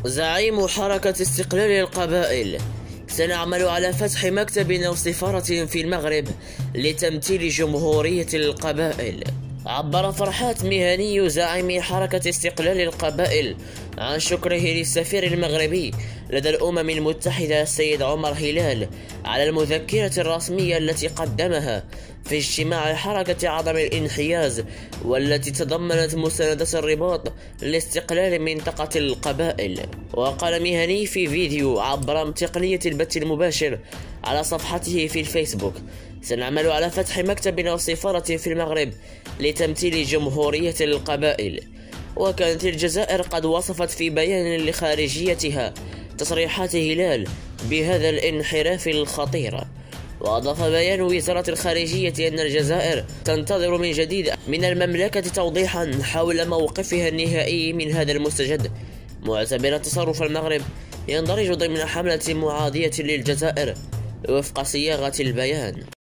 زعيم حركة استقلال القبائل: سنعمل على فتح مكتب أو سفارة في المغرب لتمثيل جمهورية القبائل. عبر فرحات مهني زعيم حركة استقلال القبائل عن شكره للسفير المغربي لدى الأمم المتحدة السيد عمر هلال على المذكرة الرسمية التي قدمها في اجتماع حركة عدم الانحياز، والتي تضمنت مساندة الرباط لاستقلال منطقة القبائل. وقال مهني في فيديو عبر تقنية البث المباشر على صفحته في الفيسبوك: سنعمل على فتح مكتب أو سفارة في المغرب لتمثيل جمهورية القبائل. وكانت الجزائر قد وصفت في بيان لخارجيتها تصريحات هلال بهذا الانحراف الخطير. وأضاف بيان وزارة الخارجية أن الجزائر تنتظر من جديد من المملكة توضيحا حول موقفها النهائي من هذا المستجد، معتبرا تصرف المغرب يندرج ضمن حملة معادية للجزائر وفق صياغة البيان.